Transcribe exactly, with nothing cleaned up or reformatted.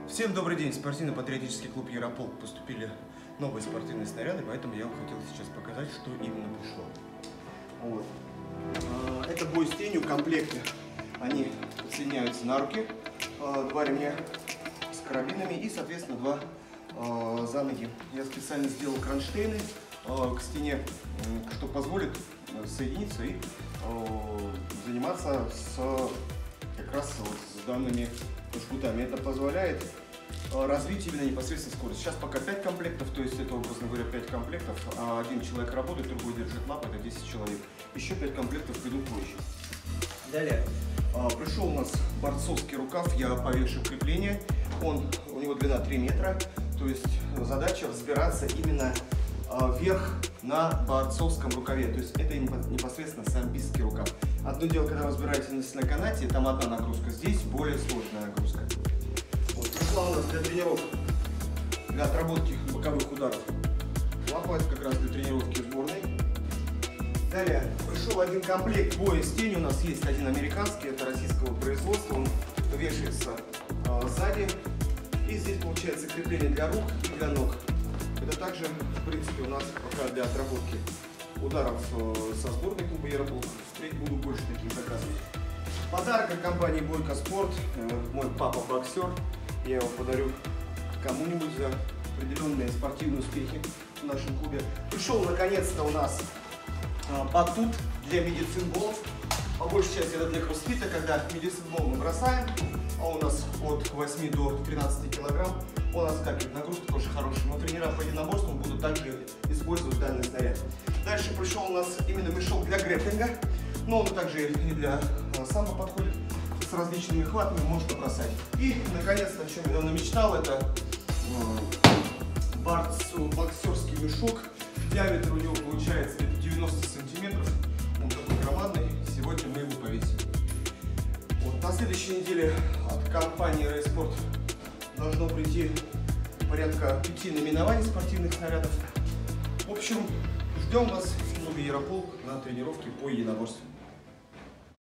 Всем добрый день! В спортивно-патриотический клуб Ярополк поступили новые спортивные снаряды, поэтому я вам хотел сейчас показать, что именно пришло. Вот. Это бой с тенью в комплекте. Они соединяются на руки, два ремня с карабинами и, соответственно, два за ноги. Я специально сделал кронштейны к стене, что позволит соединиться и заниматься с, как раз вот с данными жгутами. Это позволяет развить именно непосредственно скорость. Сейчас пока пять комплектов, то есть это, образно говоря, пять комплектов. Один человек работает, другой держит лап, это десять человек. Еще пять комплектов придут позже. Далее пришел у нас борцовский рукав, я повешу крепление. Он, у него длина три метра, то есть задача взбираться именно вверх на борцовском рукаве, то есть это непосредственно самбистский рукав. Одно дело, когда вы разбираетесь на канате, там одна нагрузка, здесь более сложная нагрузка. Вот, пришла у нас для тренировок, для отработки боковых ударов. Лапа, это как раз для тренировки сборной. Далее пришел один комплект боя с тенью, у нас есть один американский, это российского производства, он вешается э, сзади. И здесь получается крепление для рук и для ног. Это также, в принципе, у нас пока для отработки ударов со сборной клуба Ярополк. Встреть буду больше таких заказывать. Подарок от компании Бойко Спорт. Мой папа боксер. Я его подарю кому-нибудь за определенные спортивные успехи в нашем клубе. Пришел наконец-то у нас батут для медицинболов. По большей части это для кроссфита, когда медицинбол мы бросаем, а у нас от восьми до тринадцати килограмм. У нас как нагрузка тоже хорошая, но тренера по единоборству будут также использовать данный снаряд. Дальше пришел у нас именно мешок для грэпплинга, но он также и для самбо подходит, с различными хватами можно бросать. И наконец-то, о чем я давно мечтал, это боксерский мешок. Диаметр у него получается где-то девяносто сантиметров, он такой громадный. Сегодня мы его повесим. Вот. На следующей неделе от компании Рейспорт должно прийти порядка пяти наименований спортивных снарядов. В общем, ждем вас в клубе Ярополк на тренировке по единоборству.